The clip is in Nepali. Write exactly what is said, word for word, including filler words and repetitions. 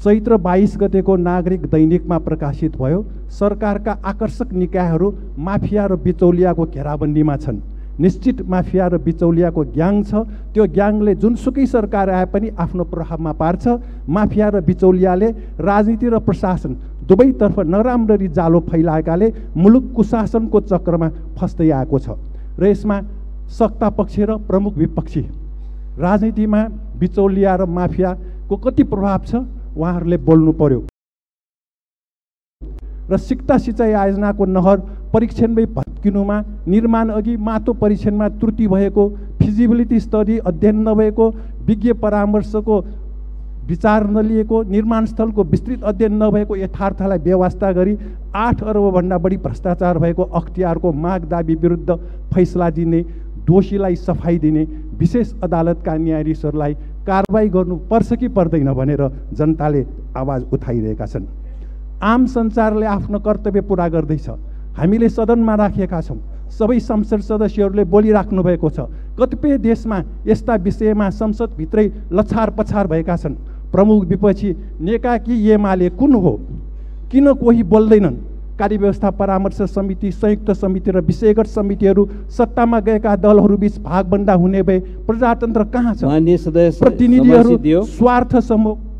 चैत्र बाइस गतेको नागरिक दैनिकमा प्रकाशित भयो। सरकारका आकर्षक निकायहरू माफिया र बिचौलियाको घेराबन्दीमा छन्। निश्चित माफिया र बिचौलियाको ग्याङ छ। त्यो ग्याङले जुनसुकै सरकार आए पनि आफ्नो प्रभावमा पार्छ। माफिया र बिचौलियाले राजनीति र प्रशासन दुवैतर्फ नराम्ररी जालो फैलाएकाले मुलुक कुशासनको चक्रमा फस्दै आएको छ र यसमा सत्ता पक्ष र प्रमुख विपक्षी राजनीतिमा बिचौलिया र माफियाको कति प्रभाव छ उहाँहरूले बोल्नु पर्यो। र सिक्ता सिँचाइ आयोजनाको नहर परीक्षणमै भत्किनुमा निर्माण अघि माटो परीक्षणमा त्रुटि भएको, फिजिबिलिटी स्टडी अध्ययन नभएको, विज्ञ परामर्शको विचार नलिएको, निर्माण स्थलको विस्तृत अध्ययन नभएको यथार्थलाई बेवास्ता गरी आठ अर्बभन्दा बढी भ्रष्टाचार भएको अख्तियारको माग दाबी विरुद्ध फैसला दिने, दोषीलाई सफाई दिने विशेष अदालतका न्यायाधीशहरूलाई कारबाही गर्नुपर्छ कि पर्दैन भनेर जनताले आवाज उठाइरहेका छन्। आम सञ्चारले आफ्नो कर्तव्य पुरा गर्दैछ। हामीले सदनमा राखेका छौँ। सबै संसद सदस्यहरूले बोलिराख्नु भएको छ। कतिपय देशमा यस्ता विषयमा संसदभित्रै लछार पछार भएका छन्। प्रमुख विपक्षी नेका कि एमाले कुन हो? किन कोही बोल्दैनन्? कार्यव्यवस्था परामर्श समिति, संयुक्त समिति र विषयगत समितिहरू सत्तामा गएका दलहरूबीच भागभन्दा हुने भए प्रजातन्त्र कहाँ छ? प्रतिनिधिहरू स्वार्थ समूह